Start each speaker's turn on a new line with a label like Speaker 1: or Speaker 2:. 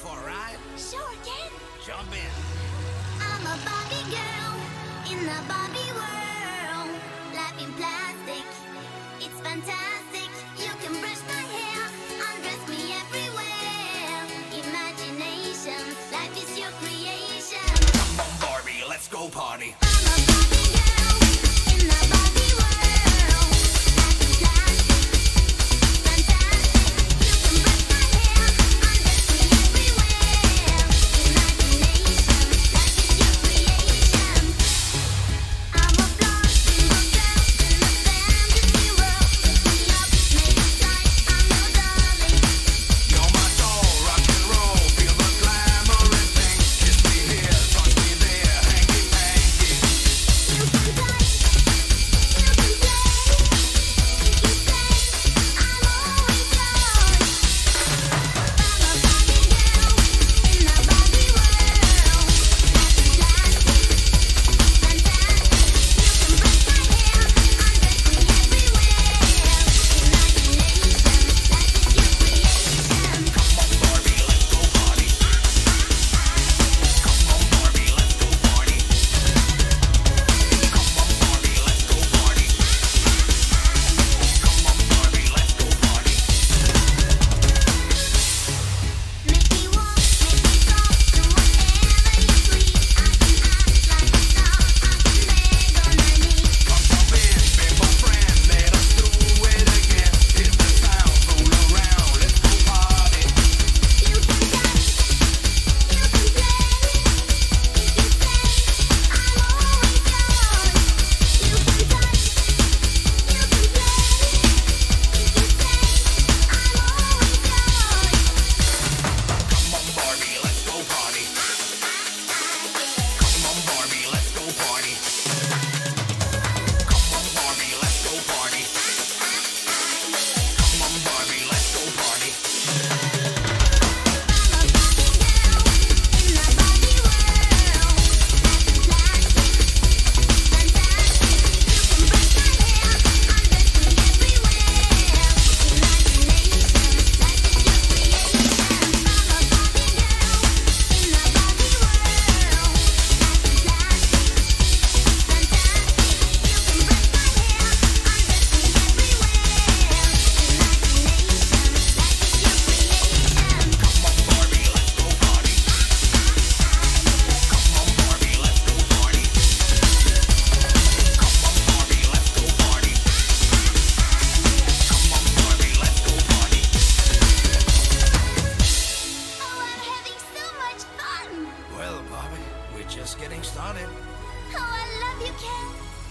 Speaker 1: for a ride?
Speaker 2: Sure, Ken.
Speaker 1: Jump in.
Speaker 2: I'm a Barbie girl in the Barbie world. Life in plastic, it's fantastic. You can brush my hair, undress me everywhere. Imagination, life is your creation.
Speaker 1: Come on, Barbie, let's go party.
Speaker 2: I'm a Barbie girl in the Barbie world. Life in plastic, fantastic. You can brush my hair, undress me everywhere. Imagination, life is your creation. I'm a blonde single girl in a fantasy world. Lift me up, make it tight, I'm your darling.
Speaker 1: You're my soul, rock and roll, feel the glamour and thing. Kiss me here, touch me there, hanky panky.
Speaker 2: You can touch, you can play. If you say, I'm always yours. I'm a Barbie girl in the Barbie world. Life is plastic, fantastic. You can brush my hair, undress me everywhere. Imagination, life is your creation.
Speaker 1: Come on, Barbie, let's go party. Come on, Barbie, let's go party. Come on, Barbie, let's go party. Come on, Barbie, let's go party.
Speaker 2: Make me walk, make me talk, do whatever you please. I can act like a star, I can beg on my knees.
Speaker 1: Come jump in, be my friend, let us do it again. Hit the sound, roll around, let's go party.
Speaker 2: You can touch, you can play. If you say, I'm always yours. You can touch, you can play. If you say, I'm always yours.
Speaker 1: Come on, Barbie, let's go party. Come on, Barbie, let's go party. Come on, Barbie, let's go party. Come on, Barbie, let's go party.
Speaker 2: I'm a Barbie girl in the Barbie world. Life is plastic, fantastic. You can brush my hair, undress me everywhere. Imagination, life is your creation. I'm a Barbie girl in the Barbie world. Life is plastic, fantastic. You can brush my hair, undress me everywhere. Imagination, life is your creation.
Speaker 1: Come on, Barbie, let's go party. Come on, Barbie, let's go party. Come on, Barbie, let's go party. Come on, Barbie, let's go party.
Speaker 2: Oh, I'm having so much fun!
Speaker 1: Well, Barbie, we're just getting started.
Speaker 2: Oh, I love you, Ken.